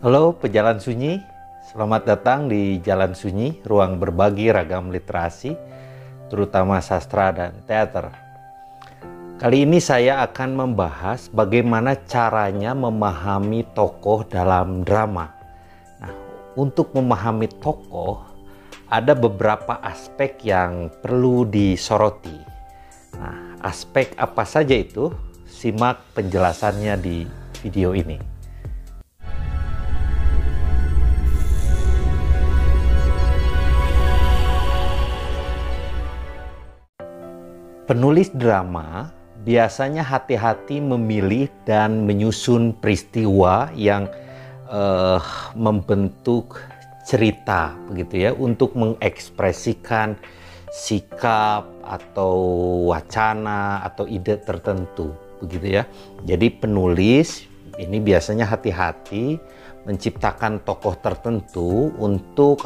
Halo pejalan sunyi, selamat datang di Jalan Sunyi, ruang berbagi ragam literasi, terutama sastra dan teater. Kali ini saya akan membahas bagaimana caranya memahami tokoh dalam drama. Nah, untuk memahami tokoh, ada beberapa aspek yang perlu disoroti. Nah, aspek apa saja itu? Simak penjelasannya di video ini. Penulis drama biasanya hati-hati memilih dan menyusun peristiwa yang membentuk cerita, begitu ya, untuk mengekspresikan sikap atau wacana atau ide tertentu, begitu ya. Jadi penulis ini biasanya hati-hati menciptakan tokoh tertentu untuk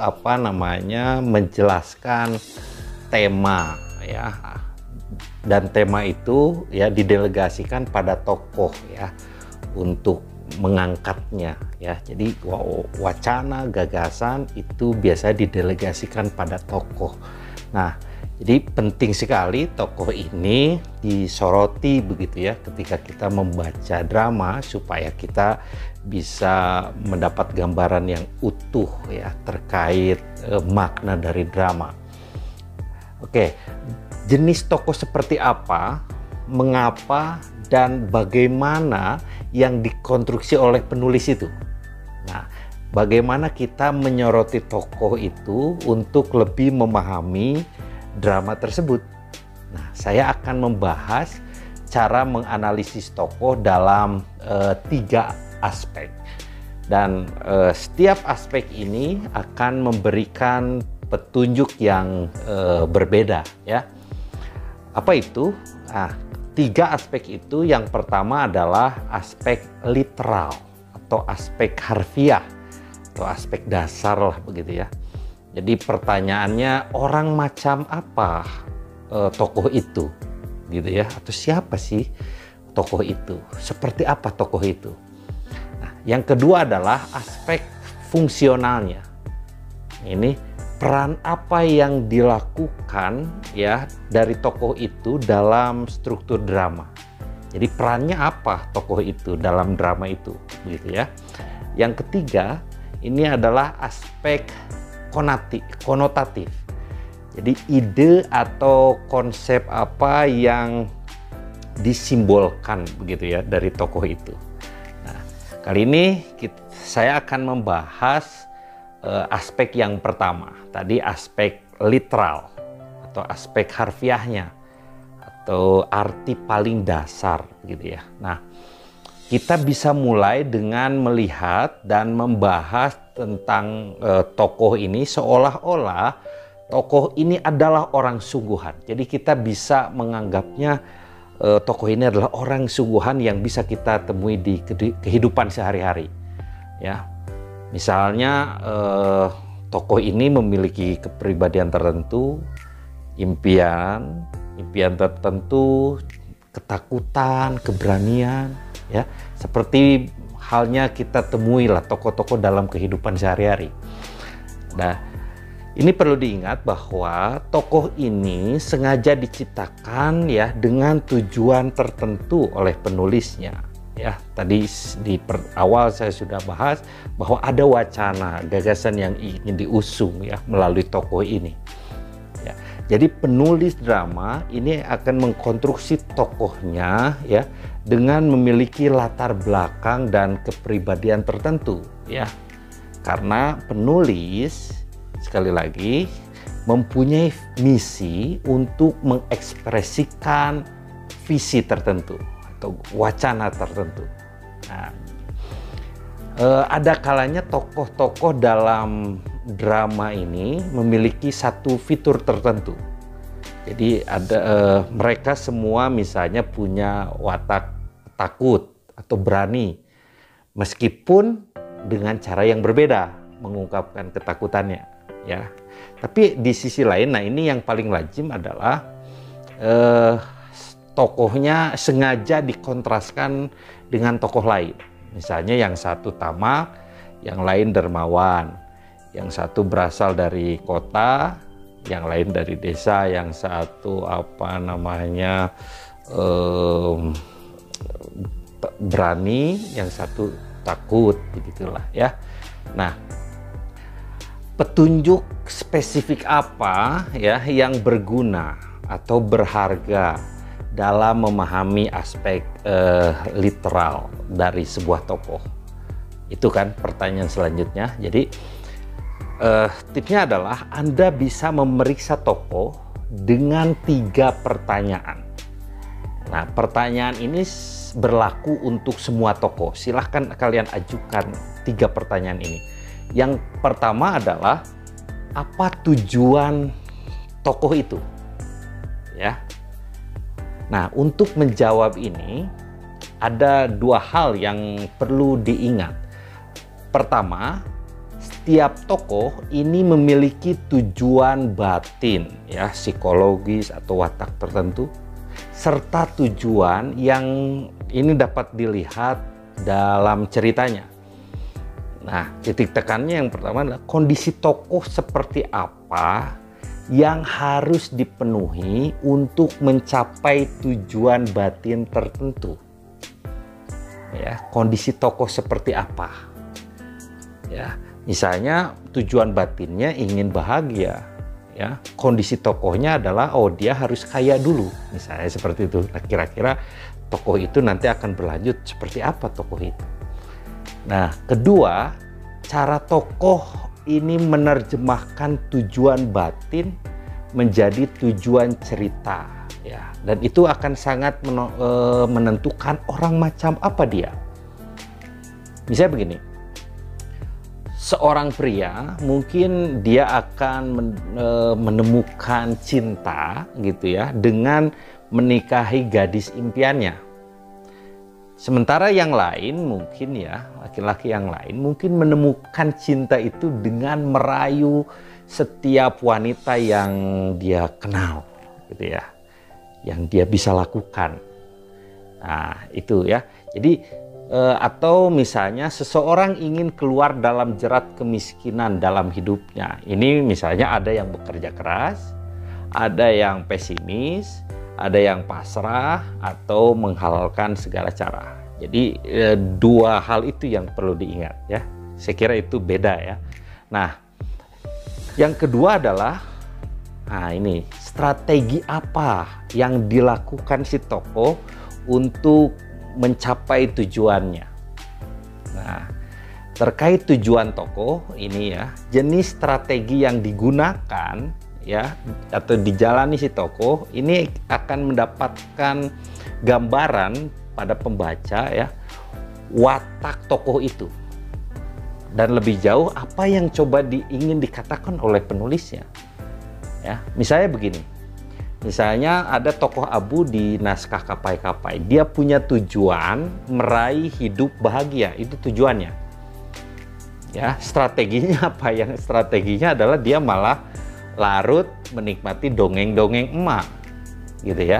menjelaskan tema ya. Dan tema itu ya didelegasikan pada tokoh ya untuk mengangkatnya ya. Jadi wacana, gagasan itu biasa didelegasikan pada tokoh. Nah, jadi penting sekali tokoh ini disoroti begitu ya ketika kita membaca drama supaya kita bisa mendapat gambaran yang utuh ya terkait makna dari drama. Oke. Jenis tokoh seperti apa, mengapa, dan bagaimana yang dikonstruksi oleh penulis itu. Nah, bagaimana kita menyoroti tokoh itu untuk lebih memahami drama tersebut. Nah, saya akan membahas cara menganalisis tokoh dalam 3 aspek. Dan setiap aspek ini akan memberikan petunjuk yang berbeda ya. Apa itu? Nah, 3 aspek itu, yang pertama adalah aspek literal atau aspek harfiah atau aspek dasar lah begitu ya. Jadi pertanyaannya, orang macam apa tokoh itu gitu ya, atau siapa sih tokoh itu, seperti apa tokoh itu. Nah, yang kedua adalah aspek fungsionalnya. Ini peran apa yang dilakukan ya dari tokoh itu dalam struktur drama. Jadi perannya apa tokoh itu dalam drama itu, begitu ya. Yang ketiga, ini adalah aspek konotatif. Jadi ide atau konsep apa yang disimbolkan begitu ya dari tokoh itu. Nah, kali ini saya akan membahas aspek yang pertama, tadi aspek literal atau aspek harfiahnya atau arti paling dasar gitu ya. Nah, kita bisa mulai dengan melihat dan membahas tentang tokoh ini seolah-olah tokoh ini adalah orang sungguhan. Jadi kita bisa menganggapnya tokoh ini adalah orang sungguhan yang bisa kita temui di kehidupan sehari-hari ya. Misalnya tokoh ini memiliki kepribadian tertentu, impian tertentu, ketakutan, keberanian ya. Seperti halnya kita temui lah tokoh-tokoh dalam kehidupan sehari-hari. Nah, ini perlu diingat bahwa tokoh ini sengaja diciptakan ya dengan tujuan tertentu oleh penulisnya. Ya, tadi di awal saya sudah bahas bahwa ada wacana, gagasan yang ingin diusung ya melalui tokoh ini. Ya, jadi penulis drama ini akan mengkonstruksi tokohnya ya dengan memiliki latar belakang dan kepribadian tertentu ya. Karena penulis sekali lagi mempunyai misi untuk mengekspresikan visi tertentu atau wacana tertentu. Nah, ada kalanya tokoh-tokoh dalam drama ini memiliki satu fitur tertentu. Jadi mereka semua misalnya punya watak takut atau berani, meskipun dengan cara yang berbeda mengungkapkan ketakutannya ya. Tapi di sisi lain, nah ini yang paling lazim adalah tokohnya sengaja dikontraskan dengan tokoh lain. Misalnya yang satu tamak, yang lain dermawan, yang satu berasal dari kota, yang lain dari desa, yang satu berani, yang satu takut, begitulah ya. Nah, petunjuk spesifik apa ya yang berguna atau berharga dalam memahami aspek literal dari sebuah tokoh? Itu kan pertanyaan selanjutnya. Jadi tipsnya adalah Anda bisa memeriksa tokoh dengan 3 pertanyaan. Nah, pertanyaan ini berlaku untuk semua tokoh. Silahkan kalian ajukan 3 pertanyaan ini. Yang pertama adalah, apa tujuan tokoh itu? Ya. Nah, untuk menjawab ini ada 2 hal yang perlu diingat. Pertama, setiap tokoh ini memiliki tujuan batin, ya, psikologis atau watak tertentu, serta tujuan yang ini dapat dilihat dalam ceritanya. Nah, titik tekannya yang pertama adalah kondisi tokoh seperti apa yang harus dipenuhi untuk mencapai tujuan batin tertentu. Ya, kondisi tokoh seperti apa? Ya, misalnya tujuan batinnya ingin bahagia, ya. Kondisi tokohnya adalah dia harus kaya dulu, misalnya seperti itu. Nah, kira-kira tokoh itu nanti akan berlanjut seperti apa tokoh itu. Nah, kedua, cara tokoh ini menerjemahkan tujuan batin menjadi tujuan cerita, ya. Dan itu akan sangat menentukan orang macam apa dia. Misalnya begini, seorang pria mungkin dia akan menemukan cinta gitu ya dengan menikahi gadis impiannya. Sementara yang lain mungkin ya, laki-laki yang lain mungkin menemukan cinta itu dengan merayu setiap wanita yang dia kenal gitu ya, yang dia bisa lakukan. Nah, itu ya. Jadi atau misalnya seseorang ingin keluar dalam jerat kemiskinan dalam hidupnya. Ini misalnya ada yang bekerja keras, ada yang pesimis, ada yang pasrah atau menghalalkan segala cara. Jadi 2 hal itu yang perlu diingat ya. Saya kira itu beda ya. Nah, yang kedua adalah ini strategi apa yang dilakukan si tokoh untuk mencapai tujuannya. Nah, terkait tujuan tokoh ini ya, jenis strategi yang digunakan ya atau dijalani si tokoh ini akan mendapatkan gambaran pada pembaca ya watak tokoh itu, dan lebih jauh apa yang coba ingin dikatakan oleh penulisnya ya. Misalnya begini, misalnya ada tokoh Abu di naskah Kapai-Kapai, dia punya tujuan meraih hidup bahagia, itu tujuannya ya. Strateginya apa? Yang strateginya adalah dia malah larut menikmati dongeng-dongeng emak gitu ya.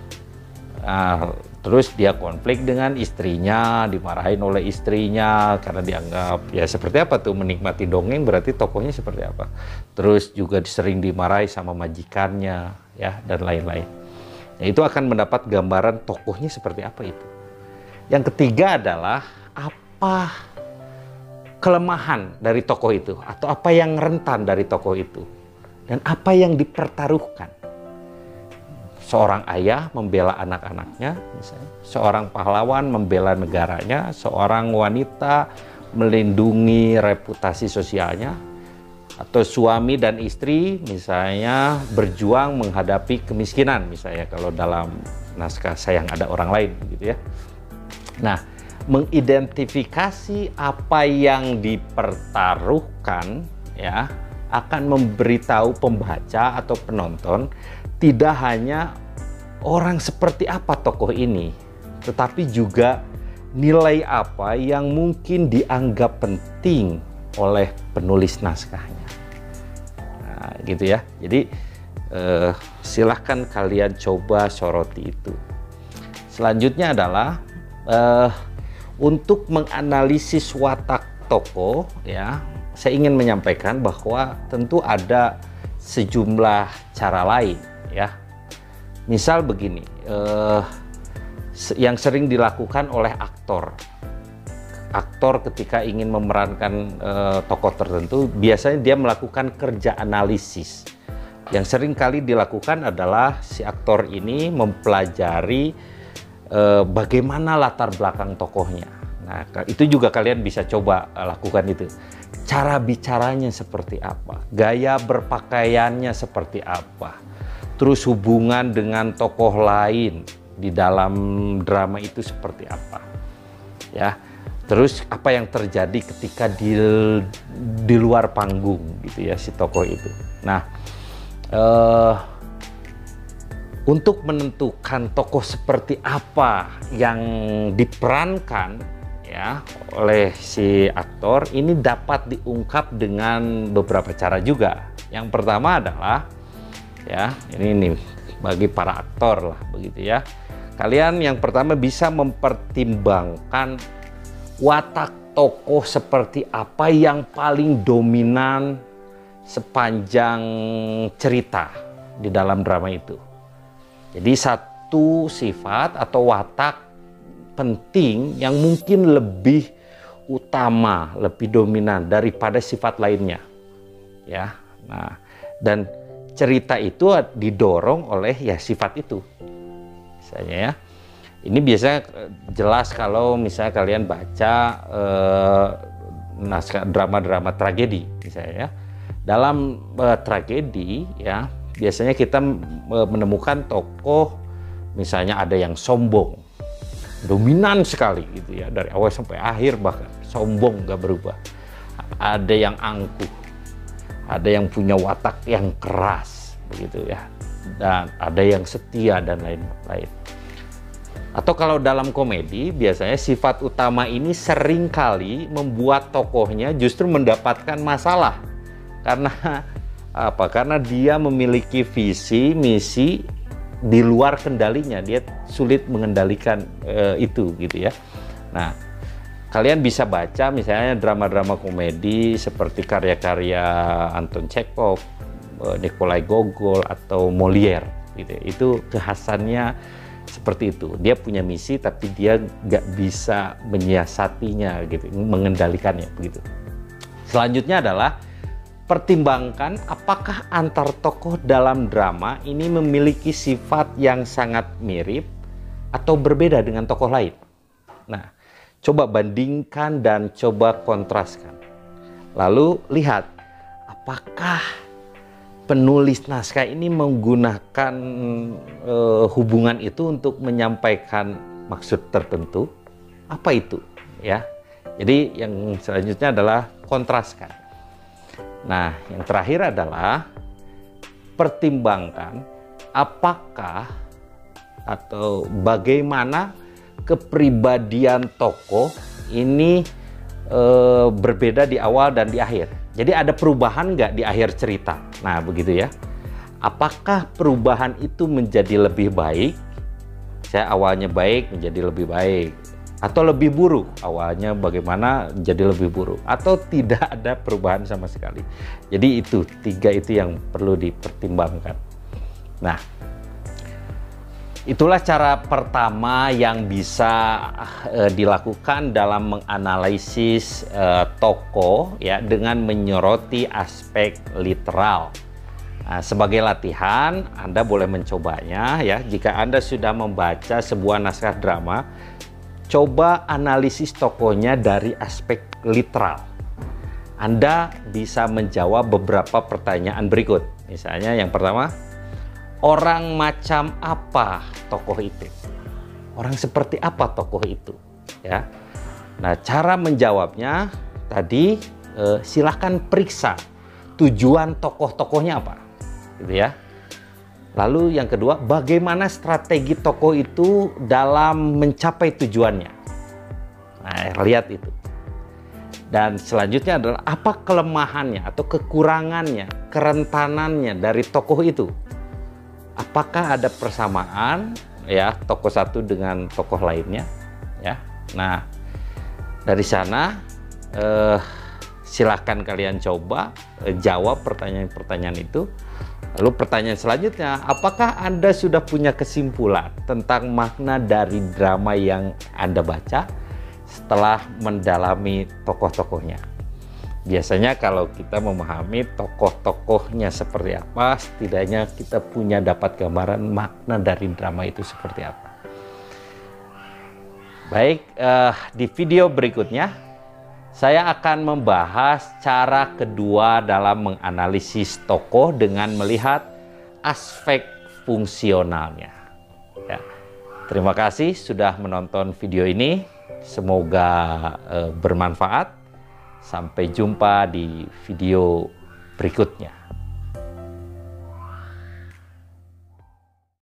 Terus dia konflik dengan istrinya, dimarahin oleh istrinya karena dianggap ya seperti apa tuh menikmati dongeng, berarti tokohnya seperti apa. Terus juga sering dimarahi sama majikannya ya, dan lain-lain. Nah, itu akan mendapat gambaran tokohnya seperti apa itu. Yang ketiga adalah apa kelemahan dari tokoh itu atau apa yang rentan dari tokoh itu. Dan apa yang dipertaruhkan. Seorang ayah membela anak-anaknya, misalnya. Seorang pahlawan membela negaranya, seorang wanita melindungi reputasi sosialnya, atau suami dan istri misalnya berjuang menghadapi kemiskinan, misalnya kalau dalam naskah Sayang Ada Orang Lain gitu ya. Nah, mengidentifikasi apa yang dipertaruhkan ya akan memberitahu pembaca atau penonton tidak hanya orang seperti apa tokoh ini, tetapi juga nilai apa yang mungkin dianggap penting oleh penulis naskahnya. Nah, gitu ya. Jadi silahkan kalian coba soroti itu. Selanjutnya adalah untuk menganalisis watak tokoh ya, saya ingin menyampaikan bahwa tentu ada sejumlah cara lain ya. Misal begini, yang sering dilakukan oleh aktor ketika ingin memerankan tokoh tertentu, biasanya dia melakukan kerja analisis. Yang sering kali dilakukan adalah si aktor ini mempelajari bagaimana latar belakang tokohnya. Nah, itu juga kalian bisa coba lakukan itu. Cara bicaranya seperti apa, gaya berpakaiannya seperti apa, terus hubungan dengan tokoh lain di dalam drama itu seperti apa, ya. Terus apa yang terjadi ketika di luar panggung gitu ya si tokoh itu. Nah, untuk menentukan tokoh seperti apa yang diperankan ya oleh si aktor ini dapat diungkap dengan beberapa cara juga. Yang pertama adalah ya ini bagi para aktor lah begitu ya. Kalian yang pertama bisa mempertimbangkan watak tokoh seperti apa yang paling dominan sepanjang cerita di dalam drama itu. Jadi satu sifat atau watak penting yang mungkin lebih utama, lebih dominan daripada sifat lainnya. Ya. Nah, dan cerita itu didorong oleh ya sifat itu. Misalnya ya. Ini biasanya jelas kalau misalnya kalian baca naskah drama-drama tragedi misalnya ya. Dalam tragedi ya biasanya kita menemukan tokoh misalnya ada yang sombong, dominan sekali gitu ya dari awal sampai akhir, bahkan sombong gak berubah. Ada yang angkuh, ada yang punya watak yang keras begitu ya, dan ada yang setia dan lain-lain. Atau kalau dalam komedi, biasanya sifat utama ini sering kali membuat tokohnya justru mendapatkan masalah. Karena apa? Karena dia memiliki visi, misi di luar kendalinya. Dia sulit mengendalikan itu gitu ya. Nah, kalian bisa baca misalnya drama-drama komedi seperti karya-karya Anton Chekhov, Nikolai Gogol, atau Molière gitu. Itu kekhasannya seperti itu, dia punya misi tapi dia nggak bisa menyiasatinya gitu, mengendalikannya begitu. Selanjutnya adalah pertimbangkan apakah antar tokoh dalam drama ini memiliki sifat yang sangat mirip atau berbeda dengan tokoh lain. Nah, coba bandingkan dan coba kontraskan. Lalu lihat apakah penulis naskah ini menggunakan hubungan itu untuk menyampaikan maksud tertentu. Apa itu ya? Jadi yang selanjutnya adalah kontraskan. Nah, yang terakhir adalah pertimbangkan apakah atau bagaimana kepribadian tokoh ini berbeda di awal dan di akhir. Jadi ada perubahan nggak di akhir cerita? Nah begitu ya. Apakah perubahan itu menjadi lebih baik? Saya awalnya baik menjadi lebih baik. Atau lebih buruk? Awalnya bagaimana menjadi lebih buruk? Atau tidak ada perubahan sama sekali? Jadi itu, tiga itu yang perlu dipertimbangkan. Nah, itulah cara pertama yang bisa dilakukan dalam menganalisis tokoh ya dengan menyoroti aspek literal. Nah, sebagai latihan Anda boleh mencobanya ya. Jika Anda sudah membaca sebuah naskah drama, coba analisis tokohnya dari aspek literal. Anda bisa menjawab beberapa pertanyaan berikut. Misalnya yang pertama, orang macam apa tokoh itu? Orang seperti apa tokoh itu? Ya. Nah, cara menjawabnya tadi silahkan periksa tujuan tokoh-tokohnya apa, gitu ya. Lalu yang kedua, bagaimana strategi tokoh itu dalam mencapai tujuannya? Nah, lihat itu. Dan selanjutnya adalah apa kelemahannya atau kekurangannya, kerentanannya dari tokoh itu? Apakah ada persamaan ya tokoh satu dengan tokoh lainnya ya. Nah, dari sana Silahkan kalian coba jawab pertanyaan-pertanyaan itu. Lalu pertanyaan selanjutnya, apakah Anda sudah punya kesimpulan tentang makna dari drama yang Anda baca setelah mendalami tokoh-tokohnya? Biasanya kalau kita memahami tokoh-tokohnya seperti apa, setidaknya kita punya dapat gambaran makna dari drama itu seperti apa. Baik, di video berikutnya saya akan membahas cara kedua dalam menganalisis tokoh dengan melihat aspek fungsionalnya. Ya. Terima kasih sudah menonton video ini. Semoga bermanfaat. Sampai jumpa di video berikutnya.